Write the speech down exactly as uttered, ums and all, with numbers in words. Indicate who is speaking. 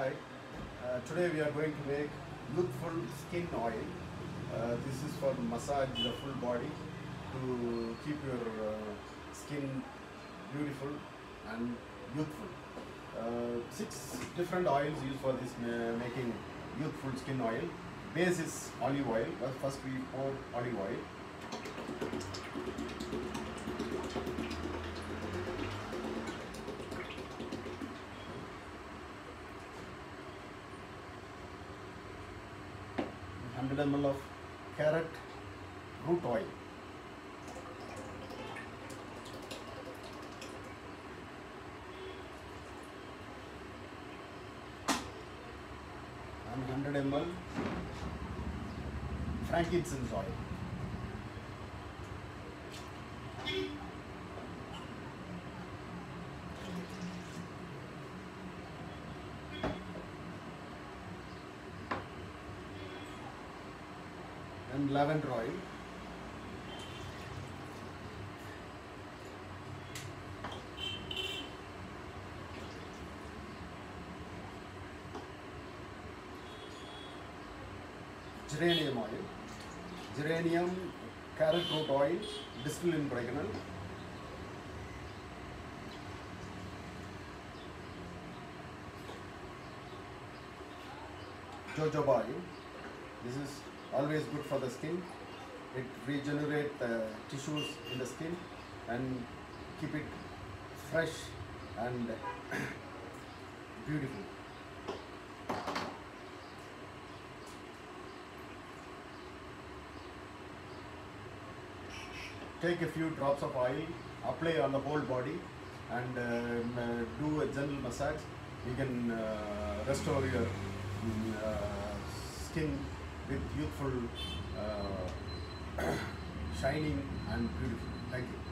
Speaker 1: Hi, uh, today we are going to make youthful skin oil. Uh, this is for massage the full body to keep your uh, skin beautiful and youthful. Uh, six different oils used for this ma- making youthful skin oil. Base is olive oil. Well, first we pour olive oil. one hundred milliliters of carrot root oil. And one hundred milliliters frankincense oil. And lavender oil. Geranium oil. Geranium carrot root oil distilled in pregnant. Jojoba oil. This is always good for the skin. It regenerates the tissues in the skin and keep it fresh and beautiful. Take a few drops of oil, apply on the whole body and um, uh, do a gentle massage. You can uh, restore your um, uh, skin with youthful, uh, shining and beautiful. Thank you.